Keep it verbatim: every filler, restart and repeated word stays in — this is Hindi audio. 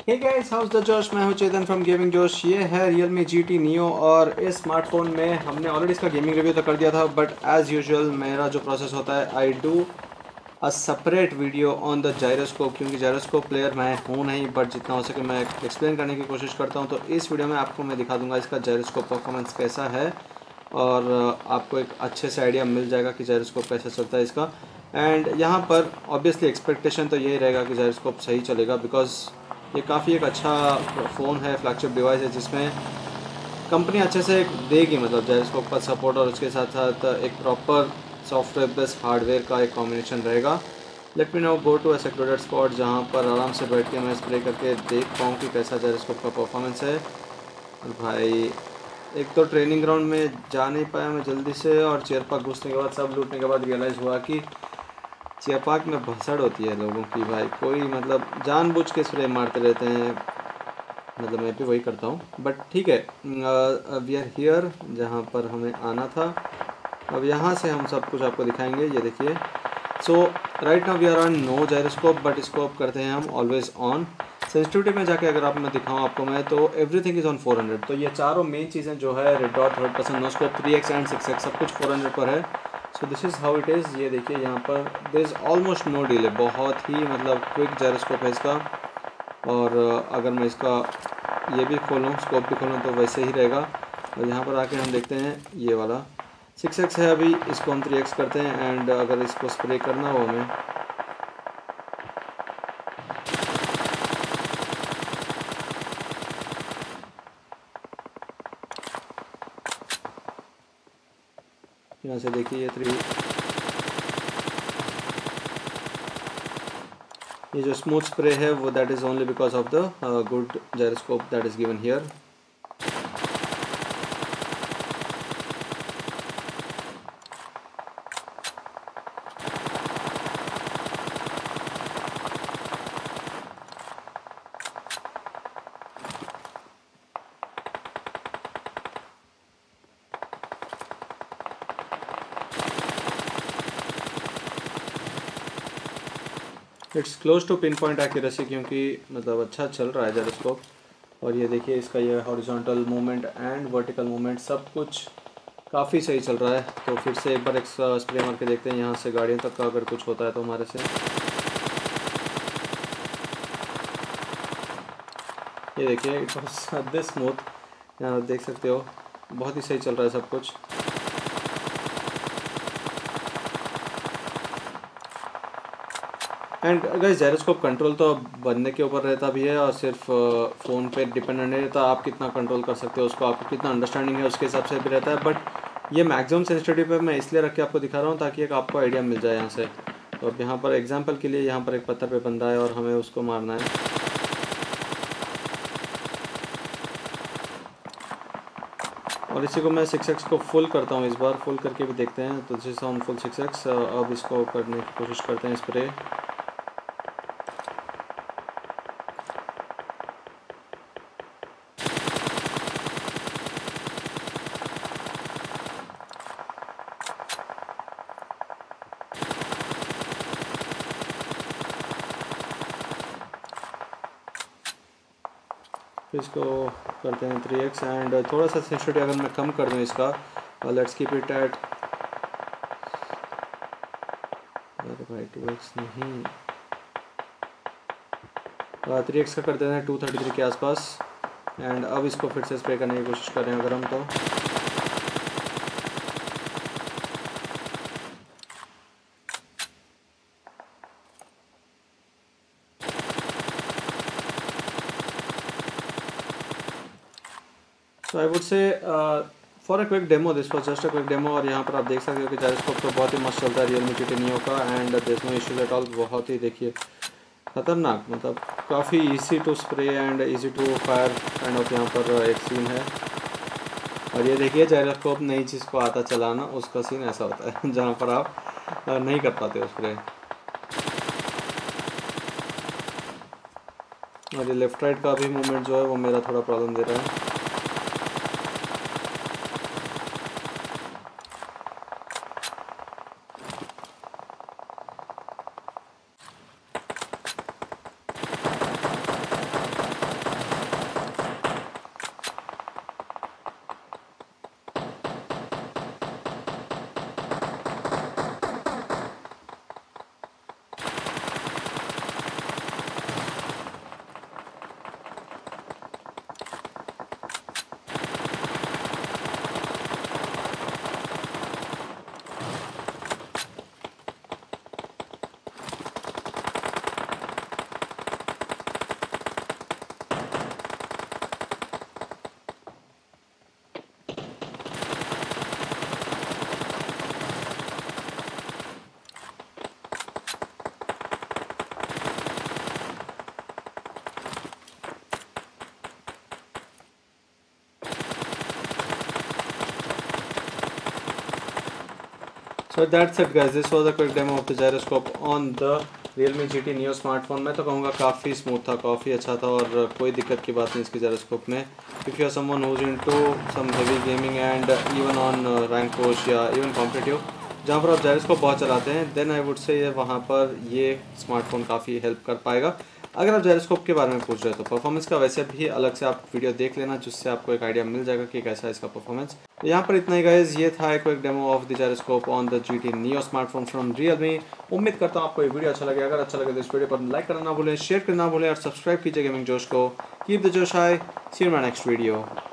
हे गाइस, हाउस द जोश। मैं हूं चेतन फ्रॉम गेमिंग जोश। ये है Realme जी टी Neo और इस स्मार्टफोन में हमने ऑलरेडी इसका गेमिंग रिव्यू तो कर दिया था, बट एज़ यूजुअल मेरा जो प्रोसेस होता है, I do a separate video on the gyroscope, क्योंकि जायरोस्कोप प्लेयर मैं हूं नहीं, बट जितना हो सके मैं एक्सप्लेन करने की कोशिश करता हूं। तो इस वीडियो में आपको मैं दिखा दूंगा इसका जायरोस्कोप परफॉर्मेंस कैसा है और आपको एक अच्छे से आइडिया मिल जाएगा कि जायरोस्कोप कैसा चलता है इसका। एंड यहाँ पर ऑब्वियसली एक्सपेक्टेशन तो यही रहेगा कि जायरोस्कोप सही चलेगा, बिकॉज ये काफ़ी एक अच्छा फ़ोन है, फ्लैगशिप डिवाइस है जिसमें कंपनी अच्छे से देगी, मतलब जायरोस्कोप का सपोर्ट और उसके साथ साथ एक प्रॉपर सॉफ्टवेयर प्लस हार्डवेयर का एक कॉम्बिनेशन रहेगा। Let me now go to a secluded spot जहाँ पर आराम से बैठ के मैं स्प्रे करके देख पाऊँ कि कैसा जायरोस्कोप का परफॉर्मेंस है। और भाई, एक तो ट्रेनिंग ग्राउंड में जा नहीं पाया मैं जल्दी से, और चेयर पार्क घुसने के बाद, सब लूटने के बाद रियलाइज़ हुआ कि चेयर पार्क में भसड़ होती है लोगों की। भाई कोई मतलब जानबूझ के स्प्रे मारते रहते हैं, मतलब मैं भी वही करता हूँ, बट ठीक है। वी आर हियर जहाँ पर हमें आना था। अब यहाँ से हम सब कुछ आपको दिखाएंगे, ये देखिए। So right now we are on no gyroscope, but scope करते हैं हम ऑलवेज ऑन। सेंसिटिविटी में जाके अगर आप मैं दिखाऊँ आपको मैं, तो everything is on four hundred. तो ये चारों मेन चीज़ें जो है, red dot, hundred percent no scope, three x and six x, सब कुछ फोर हंड्रेड पर है। So this is how it is. ये देखिए यहाँ पर there is almost no delay, बहुत ही मतलब क्विक जायरोस्कोप है इसका। और अगर मैं इसका ये भी खोलूँ, स्कोप भी खोलूँ, तो वैसे ही रहेगा। और यहाँ पर आके हम देखते हैं ये वाला सिक्स एक्स है, अभी इसको हम थ्री एक्स करते हैं। एंड अगर इसको स्प्रे करना हो हमें, यहाँ से देखिए ये थ्री, ये जो स्मूथ स्प्रे है वो that is only because of the good gyroscope that is given here. It's close to pin point accuracy, क्योंकि मतलब अच्छा चल रहा है जायरोस्कोप। और ये देखिए इसका ये horizontal movement and vertical movement सब कुछ काफ़ी सही चल रहा है। तो फिर से एक बार एक स्प्रे मार के देखते हैं यहाँ से गाड़ियों तक का, अगर कुछ होता है तो हमारे से। ये देखिए इट वॉज दिस स्मूथ, यहाँ देख सकते हो बहुत ही सही चल रहा है सब कुछ। एंड गाइस, जायरोस्कोप कंट्रोल तो अब बनने के ऊपर रहता भी है, और सिर्फ फ़ोन पे डिपेंडेंट नहीं रहता। आप कितना कंट्रोल कर सकते हो उसको, आपको कितना अंडरस्टैंडिंग है उसके हिसाब से भी रहता है। बट ये मैक्सिमम सेंसिटिविटी पे मैं इसलिए रख के आपको दिखा रहा हूँ ताकि एक आपको आइडिया मिल जाए यहाँ से। तो अब यहाँ पर एग्जांपल के लिए, यहाँ पर एक पत्थर पे बंदा है और हमें उसको मारना है। और इसी को मैं सिक्स एक्स को फुल करता हूँ, इस बार फुल करके भी देखते हैं। तो this is on full six x. अब इसको करने की कोशिश करते हैं स्प्रे। फिर इसको करते हैं थ्री एक्स। एंड थोड़ा सा सेंसिटिविटी अगर मैं कम कर दूँ इसका, लेट्स कीप इट एट, अरे भाई टू एक्स नहीं, थ्री एक्स का कर देते हैं टू थर्टी थ्री के आसपास। एंड अब इसको फिर से स्प्रे करने की कोशिश कर रहे हैं अगर हम, तो so I would say for a quick demo, this was just a quick demo. और यहाँ पर आप देख सकते हो कि जायरोस्कोप तो बहुत ही मस्त चलता है Realme जी टी Neo का। And there is no issues at all, बहुत ही देखिए खतरनाक, मतलब काफ़ी easy to spray and easy to fire kind of यहाँ पर एक सीन है। और ये देखिए जायरोस्कोप नई चीज़ को आता चलाना, उसका सीन ऐसा होता है जहाँ पर आप नहीं कर पाते स्प्रे। और ये लेफ्ट राइट का भी मूवमेंट जो है वो मेरा थोड़ा प्रॉब्लम दे रहा है। So that's it guys, this was a quick demo of the gyroscope on the Realme G T Neo smartphone. मैं तो कहूँगा काफ़ी स्मूथ था, काफ़ी अच्छा था और कोई दिक्कत की बात नहीं इसकी जायरोस्कोप में। If you are someone who's into some heavy gaming and even on rank push या इवन कॉम्पिटिटिव, जहाँ पर आप जायरोस्कोप बहुत चलाते हैं, देन आई वुड से वहाँ पर ये स्मार्टफोन काफ़ी हेल्प कर पाएगा। अगर आप जायरोस्कोप के बारे में पूछ रहे हो तो परफॉर्मेंस का वैसे भी अलग से आप वीडियो देख लेना, जिससे आपको एक आइडिया मिल जाएगा कि कैसा है इसका परफॉर्मेंस। तो यहाँ पर इतना ही गाइस, ये था एक quick demo of the gyroscope on the G T Neo smartphone from Realme। उम्मीद करता हूँ आपको ये वीडियो अच्छा लगे। अगर अच्छा लगे तो इस वीडियो पर लाइक करना ना भूलें, शेयर करना ना भूलें और सब्सक्राइब कीजिए गेमिंग जोश को। कीप द जोश high, see you in my next video.